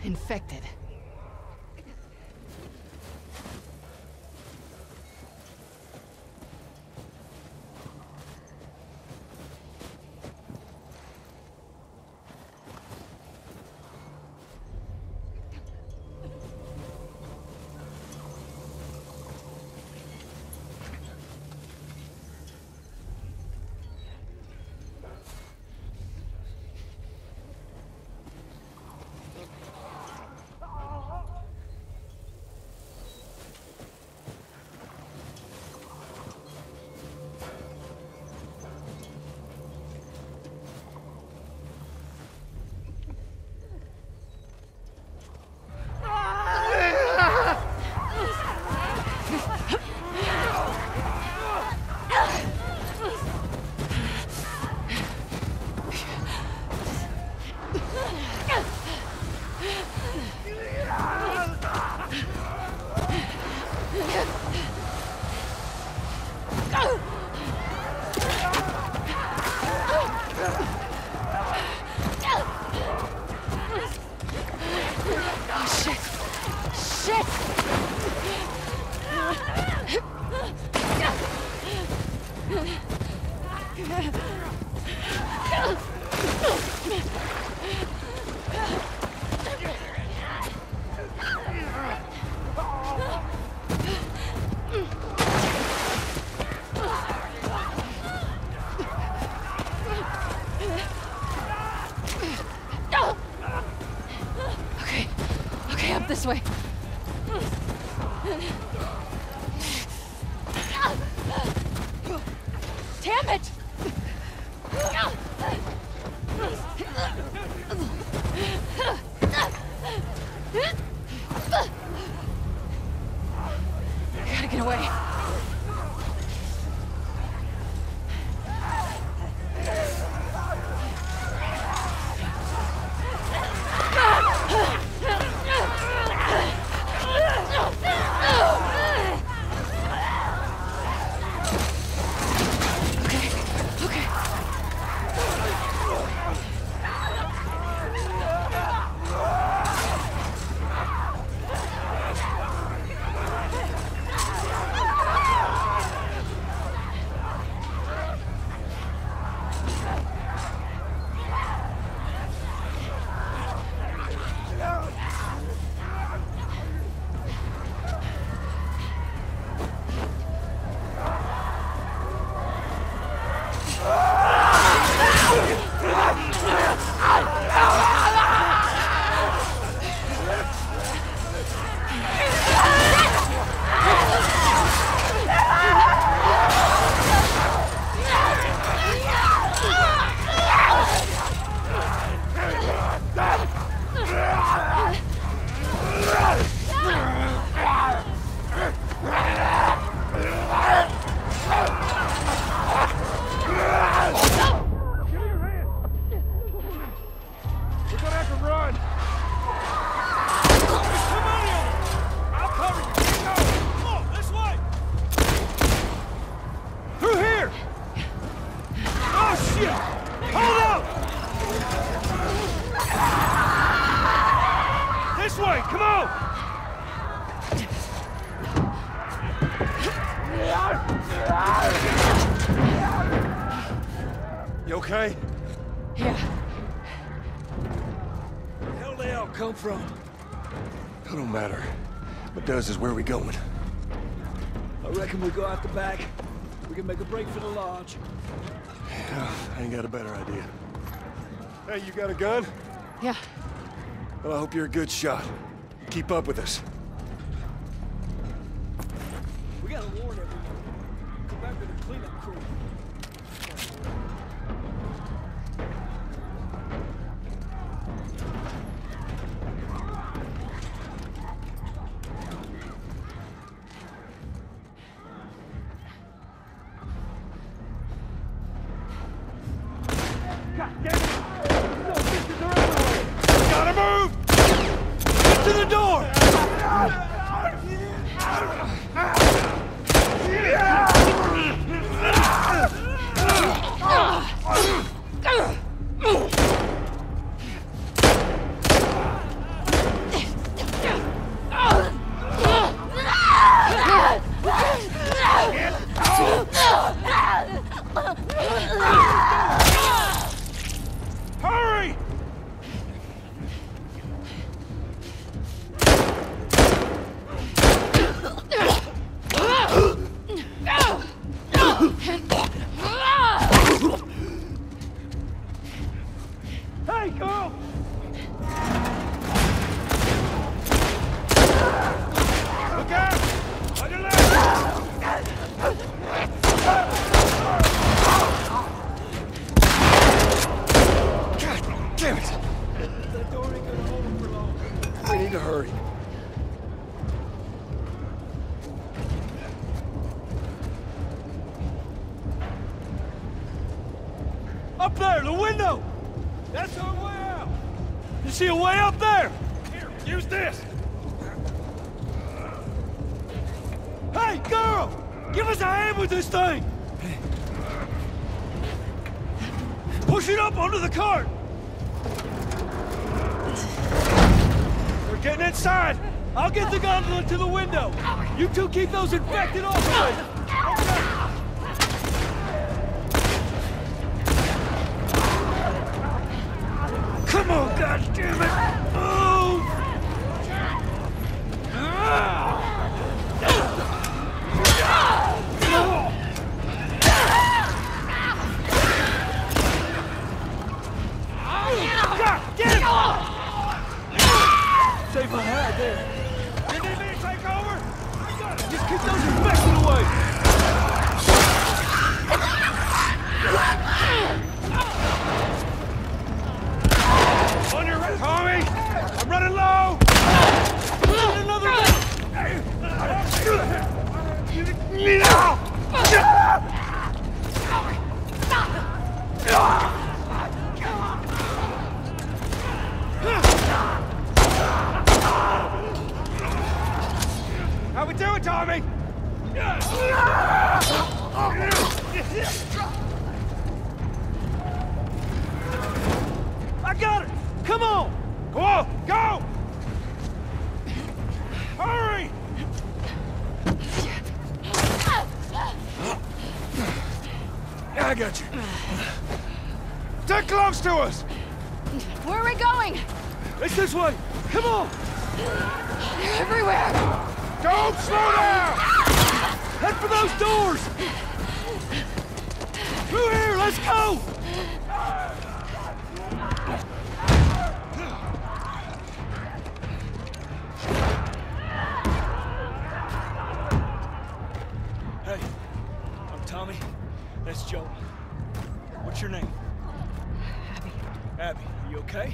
infected. This way. Damn it! Gotta get away. You okay? Yeah. Where the hell they all come from? It don't matter. What does is where we going. I reckon we go out the back. We can make a break for the lodge. Yeah, I ain't got a better idea. Hey, you got a gun? Yeah. Well, I hope you're a good shot. Keep up with us. We gotta warn everyone. Come back with a cleanup crew. God damn it! No, bitches are everywhere! Gotta move! Get to the door! there, the window! That's our way out! You see a way up there? Here, use this! Hey, girl! Give us a hand with this thing! Push it up onto the cart! They're getting inside! I'll get the gondola to the window! You two keep those infected off of it! Come on, goddammit! Move! Get him! Save my hat there. You need me to take over? I got it. Just keep those infected away. On your right, Tommy. I'm running low. Another one. How we doing, Tommy? I got it! Come on! Go on! Go! Hurry! Yeah, I got you. Stay close to us! Where are we going? It's this way! Come on! They're everywhere! Don't slow down! Head for those doors! Through here, let's go! Hey, I'm Tommy. That's Joe. What's your name? Abby. Abby, are you okay?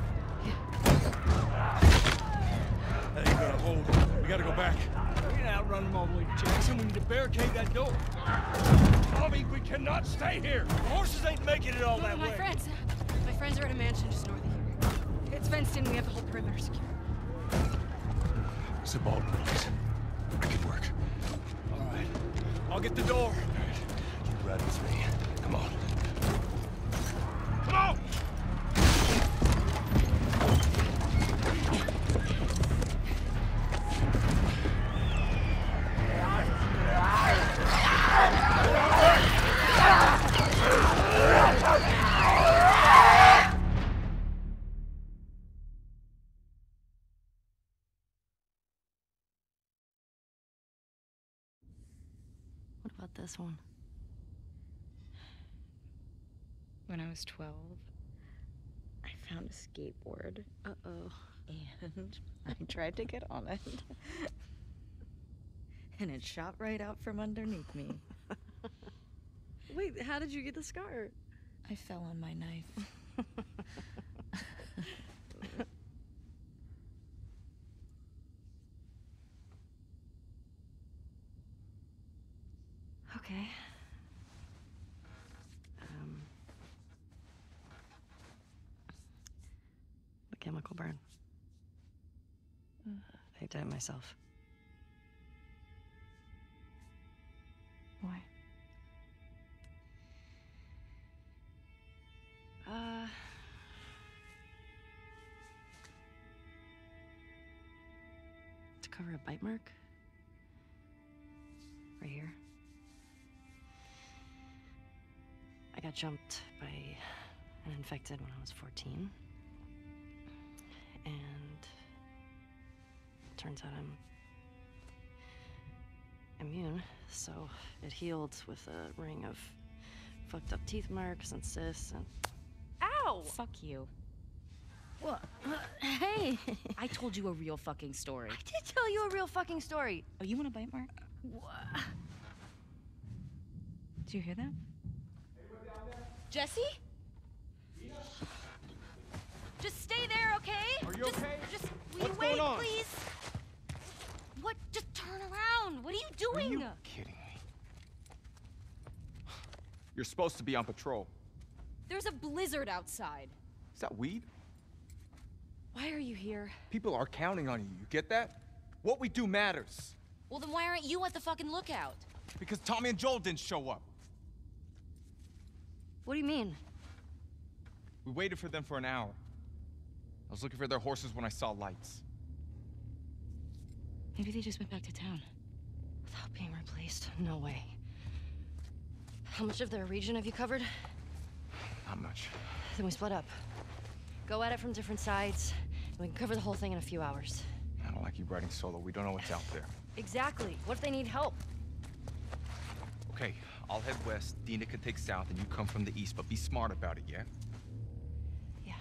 That ain't gonna hold. We gotta go back. We can outrun them all the way to Jackson. We need to barricade that door. Tommy, we cannot stay here. The horses ain't making it all that way. My friends are at a mansion just north of here. It's fenced in. We have the whole perimeter secure. It's a Baldwin place. I can work. All right. I'll get the door. All right. You ride with me. Come on. Come on! What about this one? When I was 12, I found a skateboard. Uh-oh. And I tried to get on it. And it shot right out from underneath me. wait, how did you get the scar? I fell on my knife. Okay. The chemical burn. I did it myself. Why? To cover a bite mark. Right here. I got jumped by an infected when I was 14. And turns out I'm immune, so it healed with a ring of fucked up teeth marks and cysts and... Ow! Fuck you. What? Hey! I told you a real fucking story. I did tell you a real fucking story. Oh, you want a bite mark? What? Did you hear that? Jesse? Just stay there, okay? Are you okay? Just will What's you wait, going on? please? What? Just turn around. What are you doing? Are you kidding me? You're supposed to be on patrol. There's a blizzard outside. Is that weed? Why are you here? People are counting on you. You get that? What we do matters. Well, then why aren't you at the fucking lookout? Because Tommy and Joel didn't show up. What do you mean? We waited for them for an hour. I was looking for their horses when I saw lights. Maybe they just went back to town. Without being replaced? No way. How much of their region have you covered? Not much. Then we split up. Go at it from different sides, and we can cover the whole thing in a few hours. I don't like you riding solo. We don't know what's out there. Exactly. What if they need help? Okay, I'll head west, Dina can take south, and you come from the east, but be smart about it, yeah? Yeah.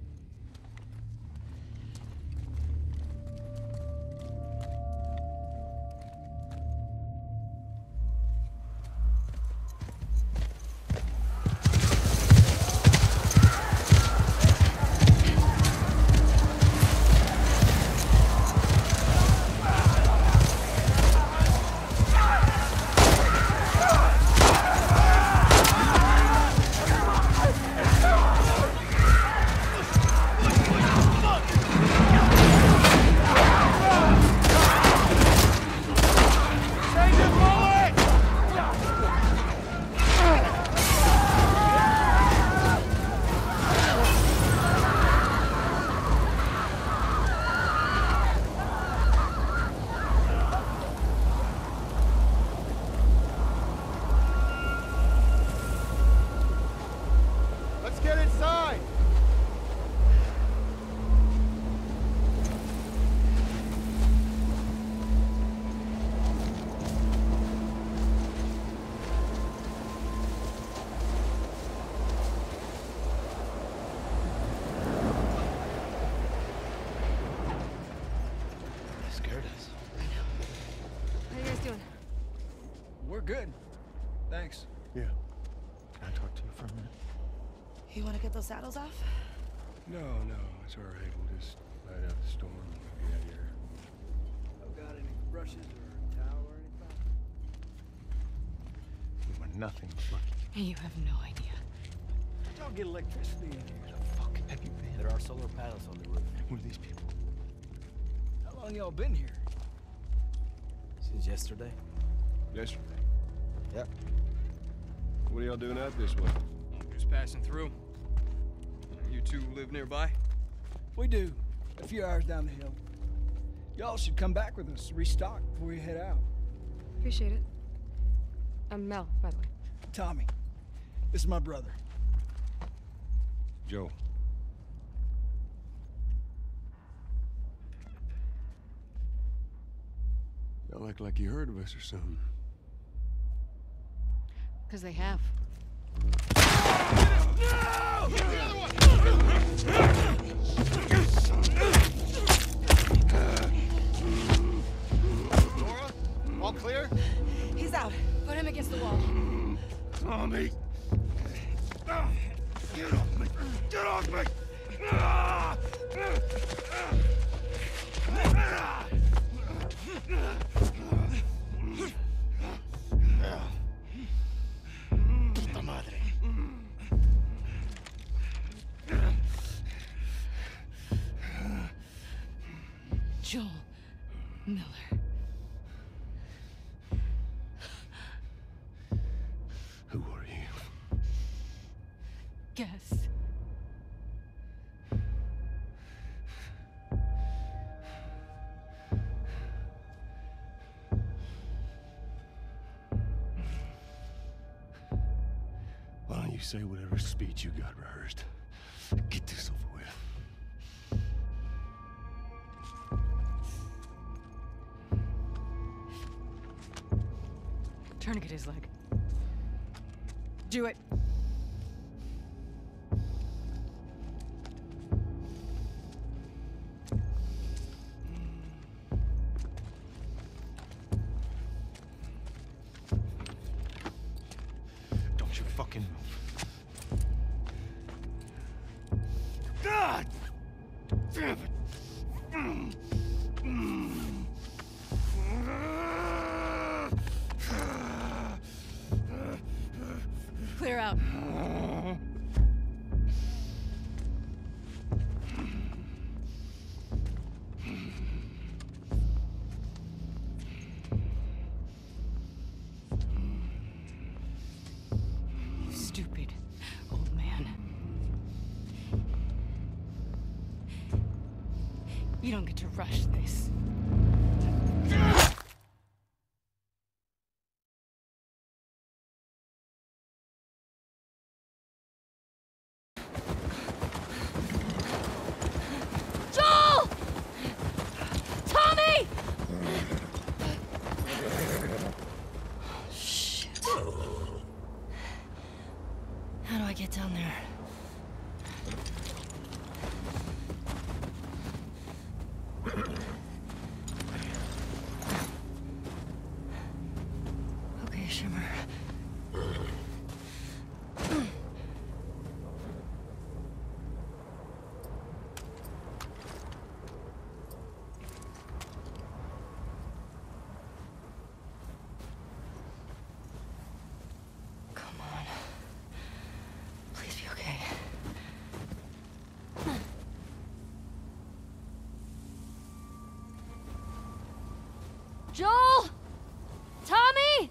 Good. Thanks. Yeah. Can I talk to you for a minute? You want to get those saddles off? No, it's all right. We'll just ride out the storm and we'll get out of here. I've got any brushes or towel or anything? We were nothing but lucky. You have no idea. Don't get electricity in here. Where the fuck have you been? There are solar panels on the roof. Who are these people? How long y'all been here? Since yesterday? Yesterday. Yep. What are y'all doing out this way? Just passing through. You two live nearby? We do. A few hours down the hill. Y'all should come back with us, restock before you head out. Appreciate it. I'm Mel, by the way. Tommy. This is my brother. Joe. Y'all act like you heard of us or something. Because they have. Nora, all clear? He's out. Put him against the wall. Tommy! Get off me! Get off me! Puta madre. Joel Miller. Who are you? Guess. Why don't you say whatever speech you got rehearsed? Get this over with. Tourniquet his leg. Do it. Don't you fucking move. God! Damn it! Clear out. You don't get to rush this. Joel! Tommy! Shit. How do I get down there? Okay, Shimmer. Come on. Please be okay. Joel! Tommy!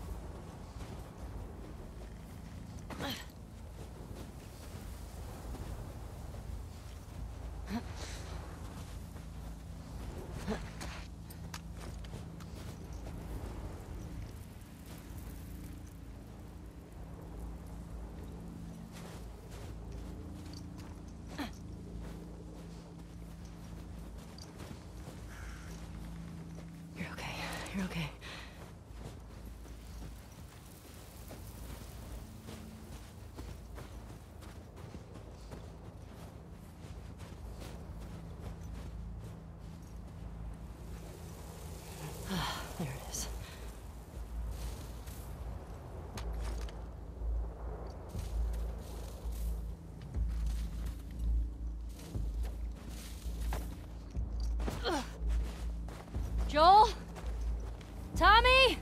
You're okay. You're okay. There it is. Joel? Tommy?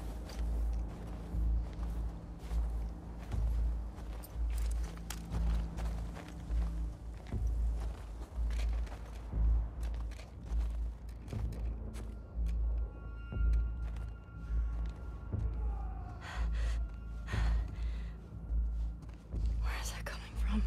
Where is that coming from?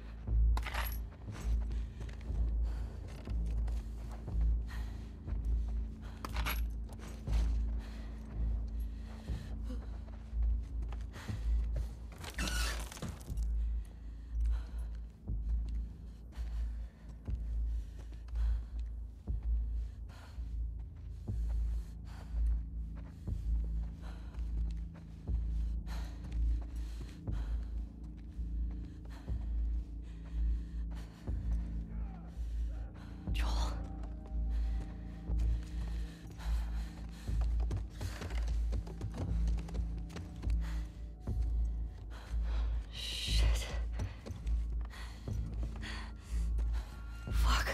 Joel. Shit. Fuck.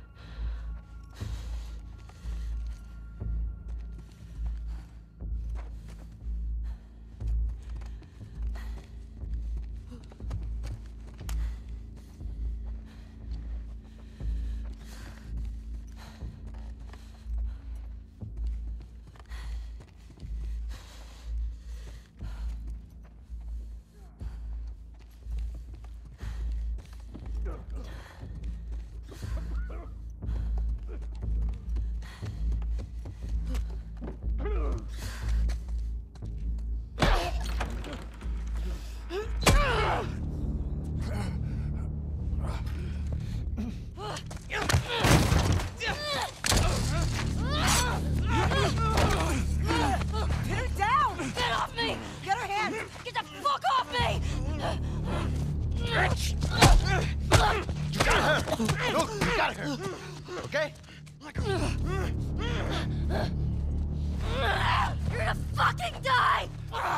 Get her down! Get off me! Get her hands! Get the fuck off me! You got her! Look, you got her! Okay? You're gonna fucking die!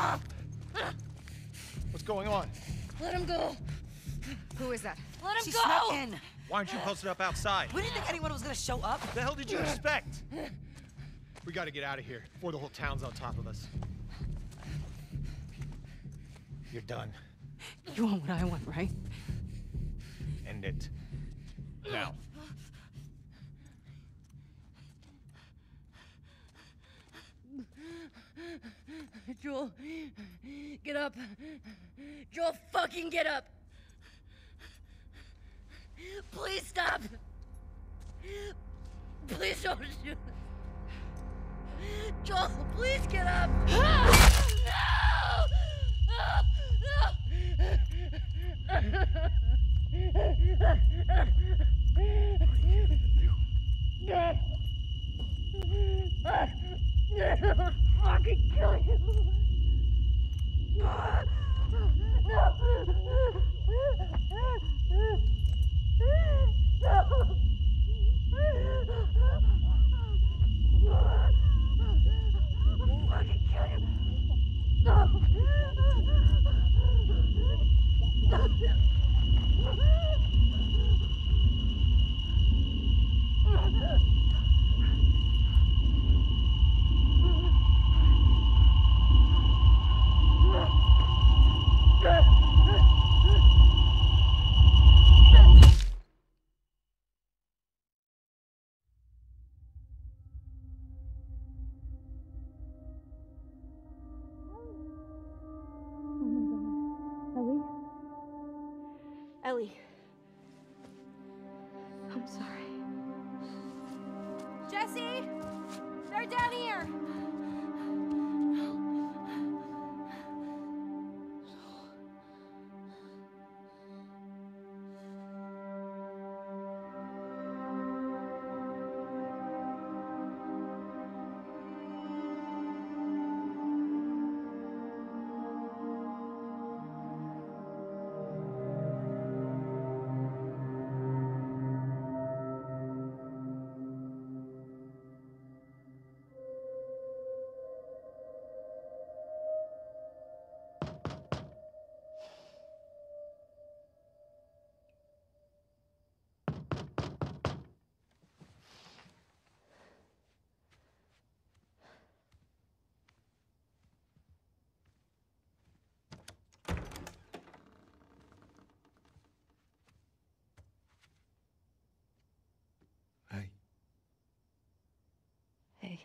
What's going on? Let him go! Who is that? Let him She go! snuck in. Why aren't you posted up outside? We didn't think anyone was gonna show up. What the hell did you expect? We gotta get out of here before the whole town's on top of us. You're done. You want what I want, right? End it. Now. Joel, get up. Joel, fucking get up. Please stop. Please don't shoot. Joel, please get up. I'll fucking kill you. Ellie. I'm sorry. Jesse! They're down here! Hey. Hey.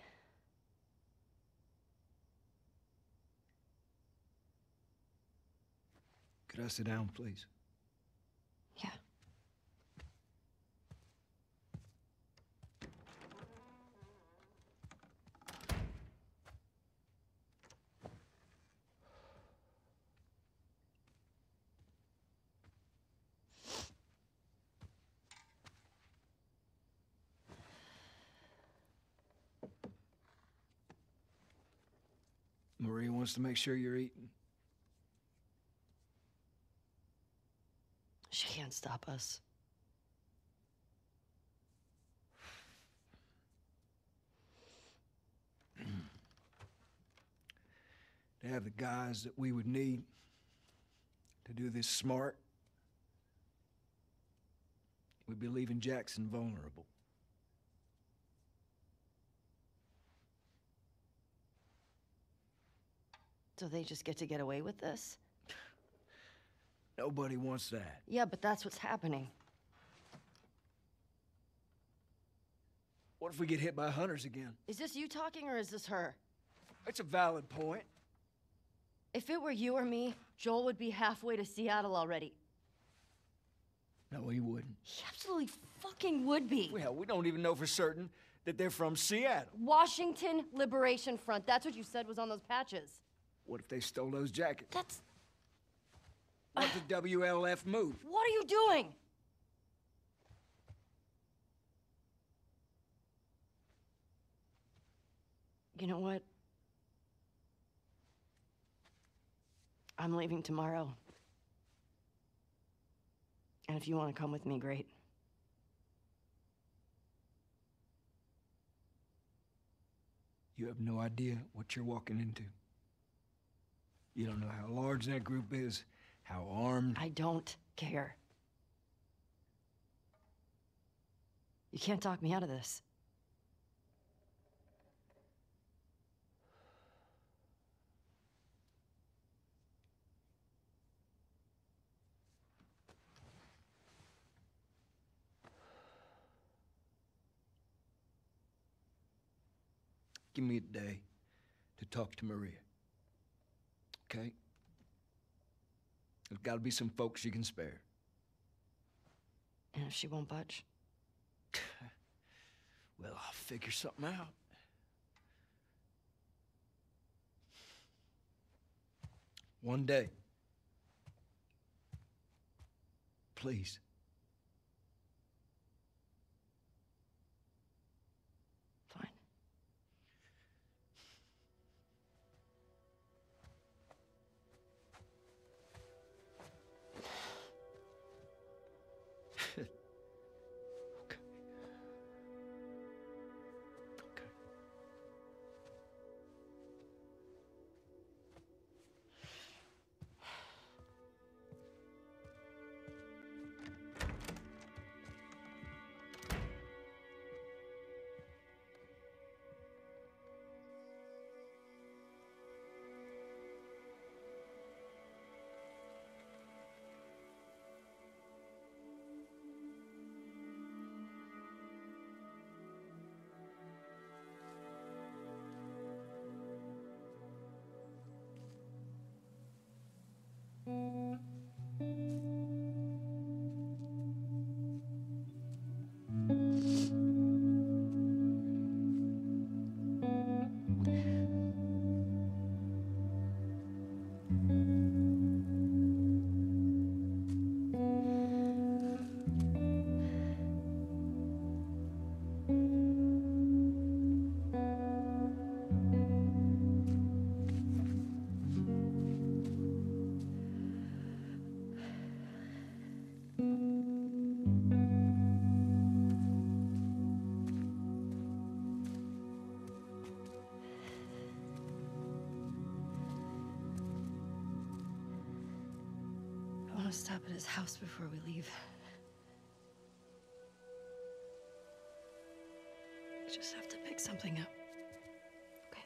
Could I sit down, please? Yeah. Maria wants to make sure you're eating. She can't stop us. To have the guys that we would need to do this smart, we'd be leaving Jackson vulnerable. So they just get to get away with this? Nobody wants that. Yeah, but that's what's happening. What if we get hit by hunters again? Is this you talking or is this her? It's a valid point. If it were you or me, Joel would be halfway to Seattle already. No, he wouldn't. He absolutely fucking would be. Well, we don't even know for certain that they're from Seattle. Washington Liberation Front. That's what you said was on those patches. What if they stole those jackets? That's... What if the WLF moved? What are you doing? You know what? I'm leaving tomorrow. And if you want to come with me, great. You have no idea what you're walking into. You don't know how large that group is, how armed. I don't care. You can't talk me out of this. Give me a day to talk to Maria. Okay? There's got to be some folks you can spare. And if she won't budge? Well, I'll figure something out. One day. Please. Fine. Okay. Okay. I want to stop at his house before we leave. I just have to pick something up. Okay.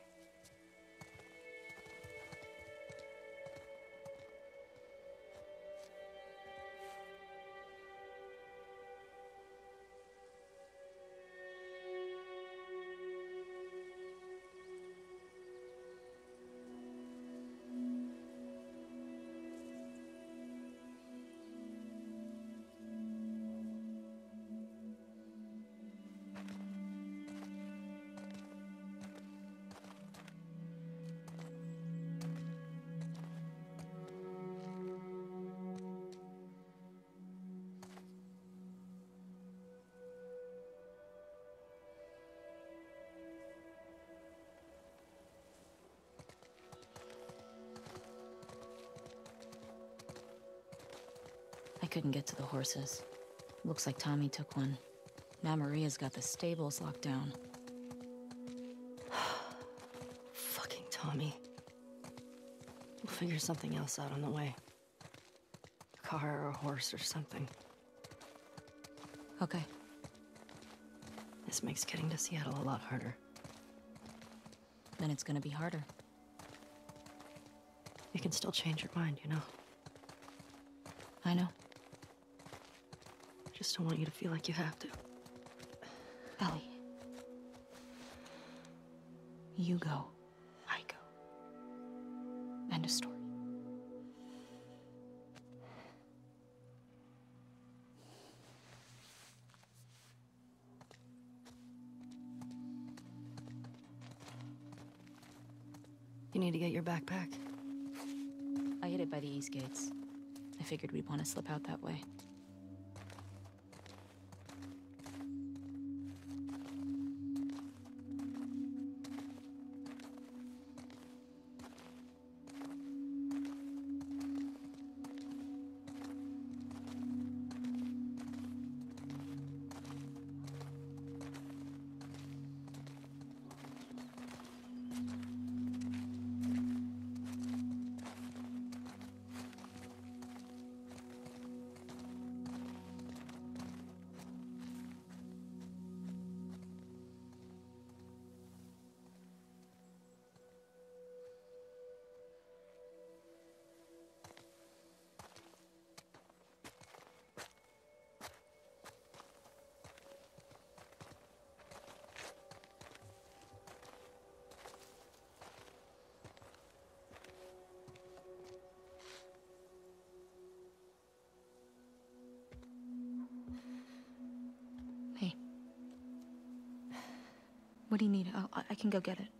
I couldn't get to the horses. Looks like Tommy took one. Now Maria's got the stables locked down. Fucking Tommy. We'll figure something else out on the way. A car or a horse or something. Okay. This makes getting to Seattle a lot harder. Then it's gonna be harder. You can still change your mind, you know? I know. I just don't want you to feel like you have to. Ellie. You go. I go. End of story. You need to get your backpack. I hid it by the east gates. I figured we'd want to slip out that way. What do you need? I can go get it.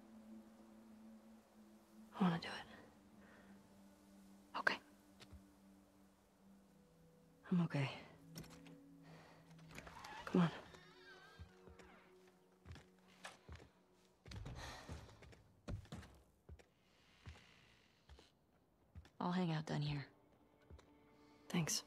I want to do it. Okay. I'm okay. Come on. I'll hang out down here. Thanks.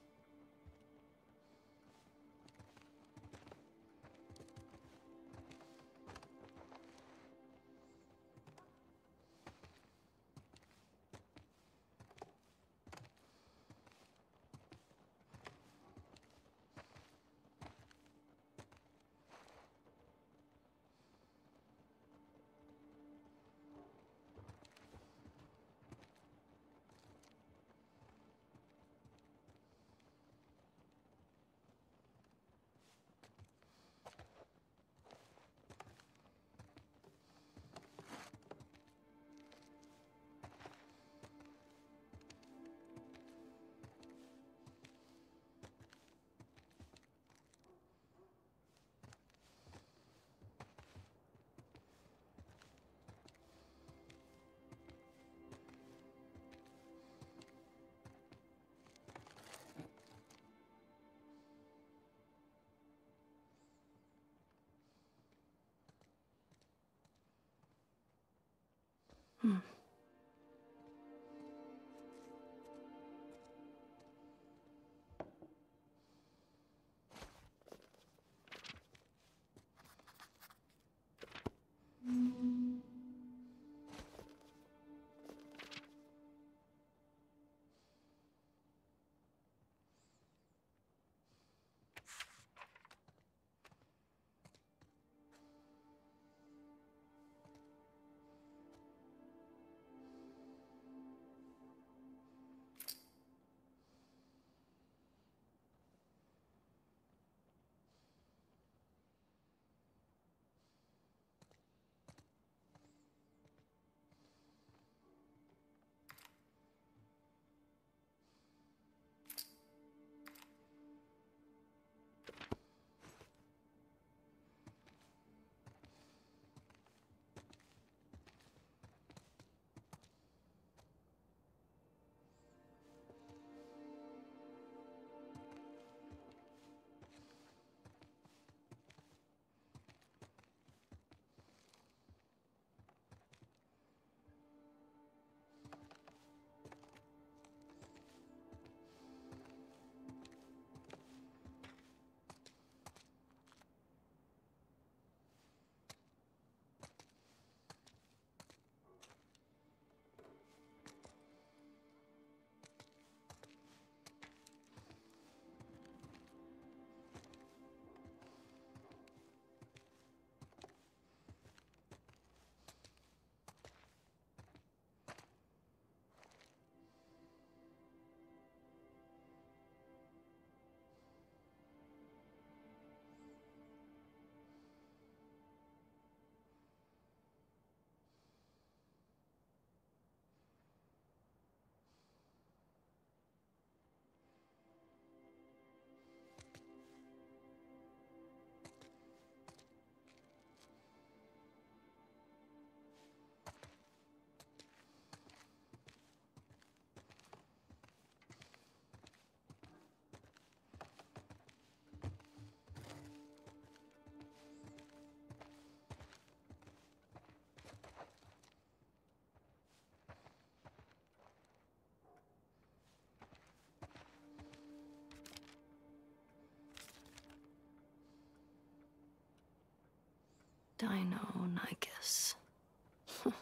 Deinonychus. That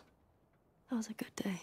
was a good day.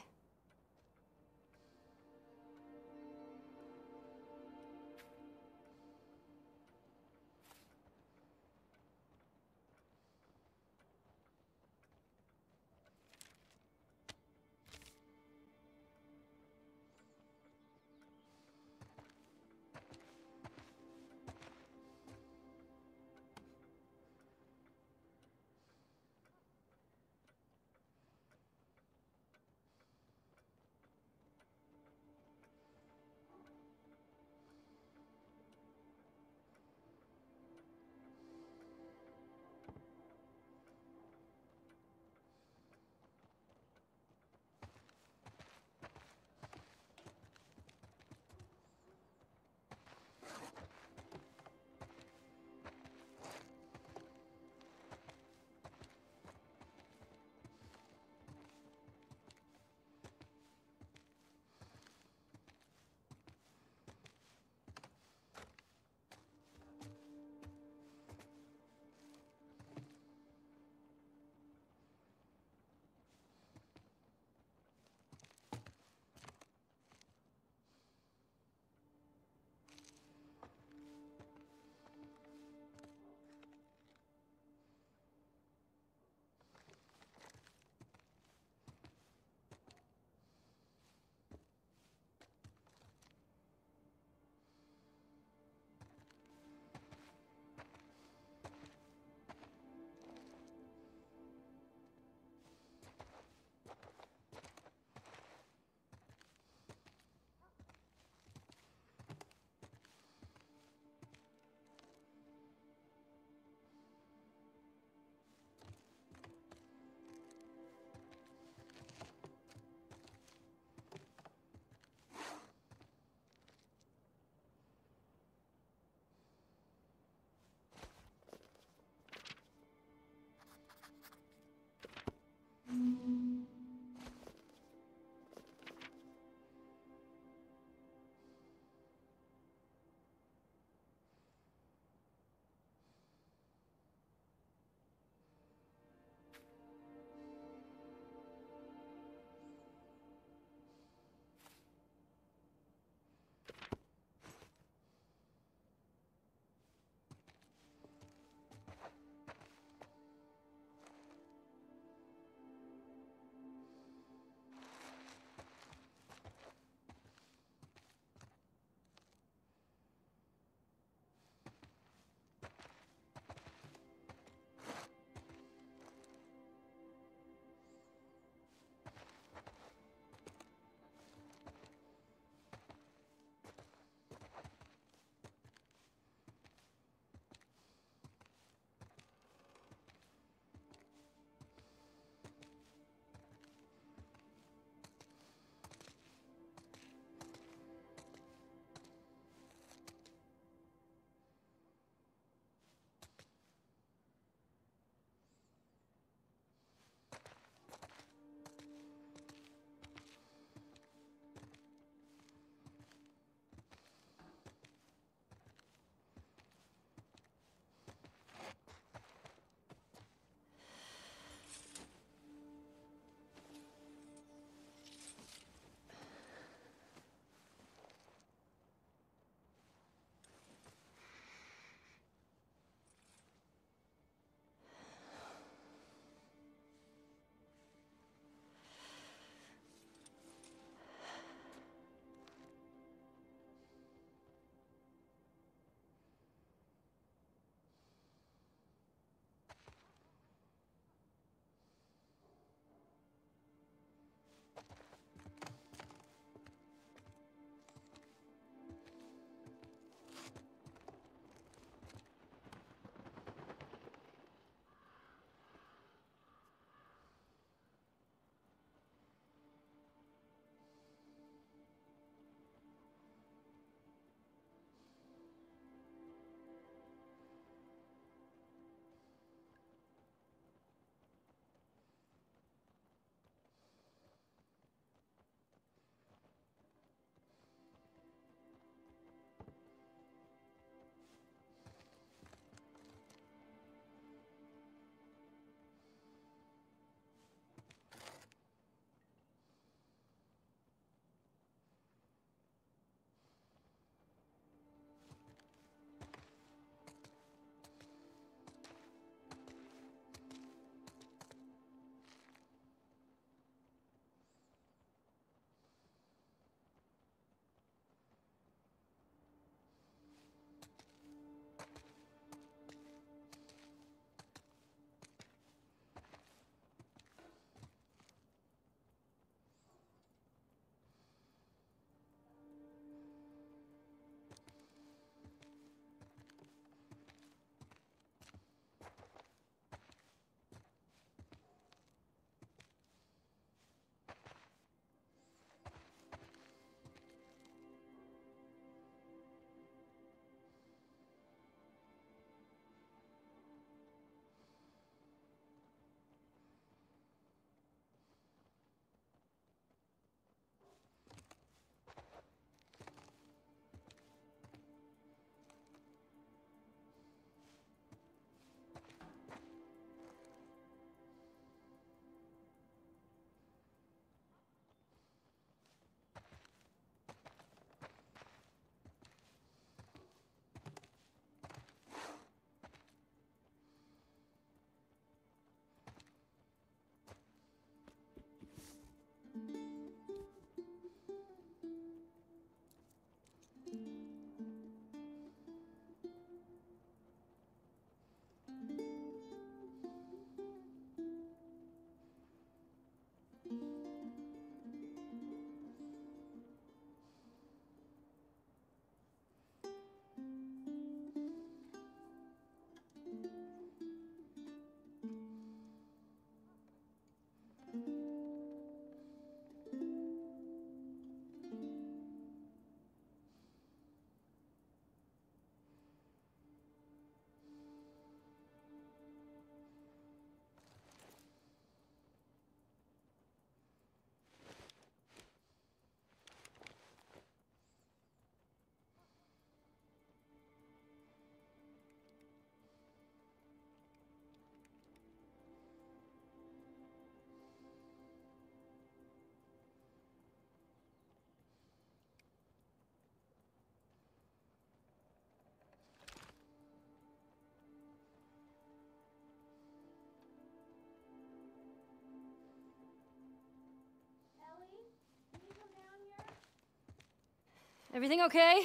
Everything okay?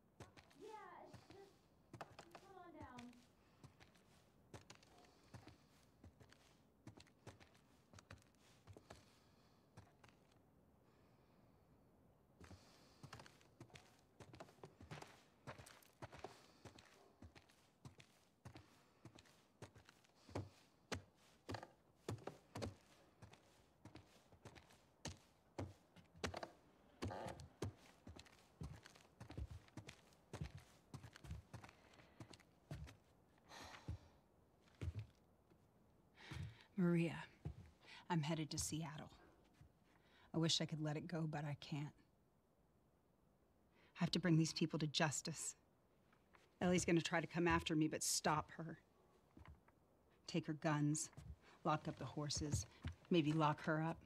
Maria, I'm headed to Seattle. I wish I could let it go, but I can't. I have to bring these people to justice. Ellie's gonna try to come after me, but stop her. Take her guns, lock up the horses, maybe lock her up.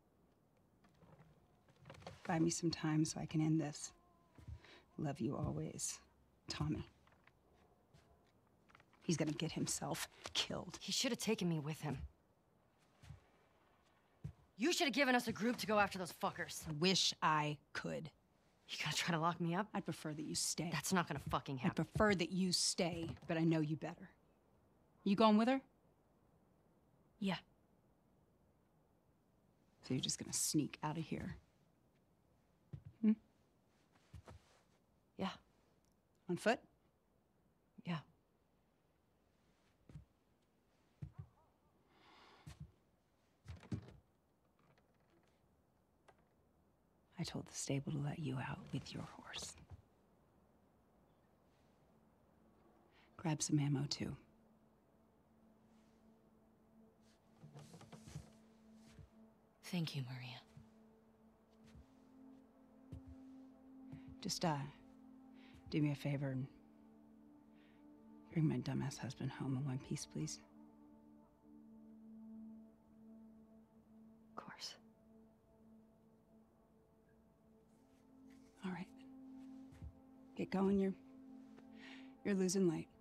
Buy me some time so I can end this. Love you always, Tommy. He's gonna get himself killed. He should have taken me with him. You should have given us a group to go after those fuckers. I wish I could. You gonna try to lock me up? I'd prefer that you stay. That's not gonna fucking happen. I prefer that you stay, but I know you better. You going with her? Yeah. So you're just gonna sneak out of here? Hmm? Yeah. On foot? Yeah. I told the stable to let you out with your horse. Grab some ammo, too. Thank you, Maria. Just, do me a favor and bring my dumbass husband home in one piece, please. Of course. All right. Get going, you're losing light.